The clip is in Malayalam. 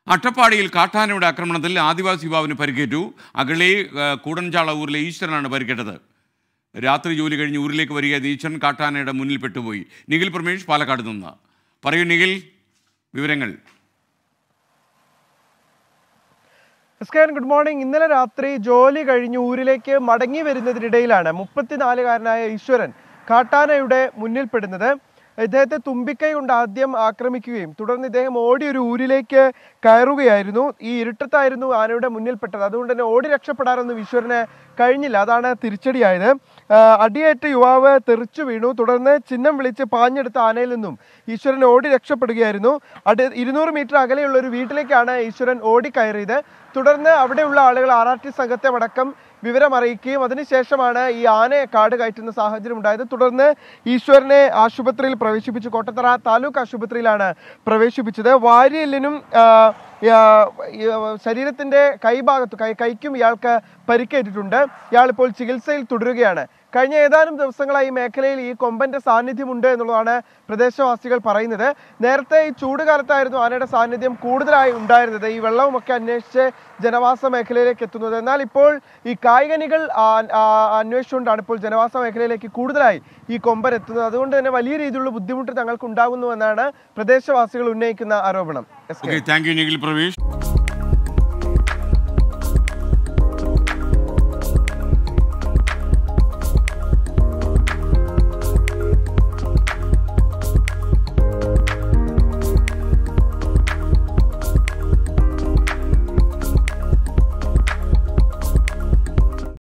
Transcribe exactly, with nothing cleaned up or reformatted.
അട്ടപ്പാടിയിൽ കാട്ടാനയുടെ ആക്രമണത്തിൽ ആദിവാസി യുവാവിന് പരിക്കേറ്റു. അകളെ കൂടൻചാള ഊരിലെ ഈശ്വരനാണ് പരിക്കേറ്റത്. രാത്രി ജോലി കഴിഞ്ഞ് ഊരിലേക്ക് വരിക ഈശ്വരൻ കാട്ടാനയുടെ മുന്നിൽ പെട്ടുപോയി. നിഖിൽ പ്രമേഷ് പാലക്കാട് നിന്ന്. പറയൂ നിഖിൽ, വിവരങ്ങൾ. Good morning. ഇന്നലെ രാത്രി ജോലി കഴിഞ്ഞ് ഊരിലേക്ക് മടങ്ങി വരുന്നതിനിടയിലാണ് മുപ്പത്തിനാലുകാരനായ ഈശ്വരൻ കാട്ടാനയുടെ മുന്നിൽപ്പെടുന്നത്. ഇദ്ദേഹത്തെ തുമ്പിക്കൈ കൊണ്ട് ആദ്യം ആക്രമിക്കുകയും തുടർന്ന് ഇദ്ദേഹം ഓടി ഒരു ഊരിലേക്ക് കയറുകയായിരുന്നു. ഈ ഇരുട്ടത്തായിരുന്നു ആനയുടെ മുന്നിൽപ്പെട്ടത്. അതുകൊണ്ട് തന്നെ ഓടി രക്ഷപ്പെടാനൊന്നും ഈശ്വരന് കഴിഞ്ഞില്ല. അതാണ് തിരിച്ചടിയായത്. അടിയേറ്റ് യുവാവ് തെറിച്ചു വീണു. തുടർന്ന് ചിഹ്നം വിളിച്ച് പാഞ്ഞെടുത്ത ആനയിൽ നിന്നും ഈശ്വരൻ ഓടി രക്ഷപ്പെടുകയായിരുന്നു. അടി ഇരുന്നൂറ് മീറ്റർ അകലെയുള്ള ഒരു വീട്ടിലേക്കാണ് ഈശ്വരൻ ഓടിക്കയറിയത്. തുടർന്ന് അവിടെയുള്ള ആളുകൾ ആർ ആർ ടി സംഘത്തെ അടക്കം വിവരം അറിയിക്കുകയും അതിനുശേഷമാണ് ഈ ആനയെ കാട് കയറ്റുന്ന സാഹചര്യം ഉണ്ടായത്. തുടർന്ന് ഈശ്വരനെ ആശുപത്രിയിൽ പ്രവേശിപ്പിച്ചു. കോട്ടത്തറ താലൂക്ക് ആശുപത്രിയിലാണ് പ്രവേശിപ്പിച്ചത്. വാരിയെല്ലിനും ശരീരത്തിന്റെ കൈഭാഗത്ത് കൈ കൈക്കും ഇയാൾക്ക് പരിക്കേറ്റിട്ടുണ്ട്. ഇയാൾ ഇപ്പോൾ ചികിത്സയിൽ തുടരുകയാണ്. കഴിഞ്ഞ ഏതാനും ദിവസങ്ങളായി ഈ മേഖലയിൽ ഈ കൊമ്പന്റെ സാന്നിധ്യമുണ്ട് എന്നുള്ളതാണ് പ്രദേശവാസികൾ പറയുന്നത്. നേരത്തെ ഈ ചൂടുകാലത്തായിരുന്നു ആനയുടെ സാന്നിധ്യം കൂടുതലായി ഉണ്ടായിരുന്നത്, ഈ വെള്ളവുമൊക്കെ അന്വേഷിച്ച് ജനവാസ മേഖലയിലേക്ക് എത്തുന്നത്. എന്നാൽ ഇപ്പോൾ ഈ കായികനികൾ അന്വേഷിച്ചുകൊണ്ടാണ് ഇപ്പോൾ ജനവാസ മേഖലയിലേക്ക് കൂടുതലായി ഈ കൊമ്പൻ എത്തുന്നത്. അതുകൊണ്ട് തന്നെ വലിയ രീതിയിലുള്ള ബുദ്ധിമുട്ട് തങ്ങൾക്ക് ഉണ്ടാകുന്നുവെന്നാണ് പ്രദേശവാസികൾ ഉന്നയിക്കുന്ന ആരോപണം. Thank you Nikhil Pravesh.